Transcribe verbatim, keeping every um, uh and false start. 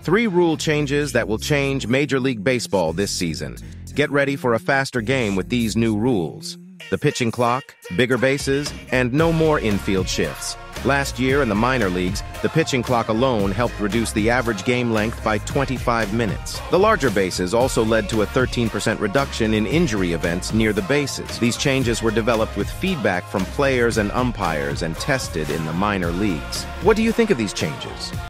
Three rule changes that will change Major League Baseball this season. Get ready for a faster game with these new rules. The pitching clock, bigger bases, and no more infield shifts. Last year in the minor leagues, the pitching clock alone helped reduce the average game length by twenty-five minutes. The larger bases also led to a thirteen percent reduction in injury events near the bases. These changes were developed with feedback from players and umpires and tested in the minor leagues. What do you think of these changes?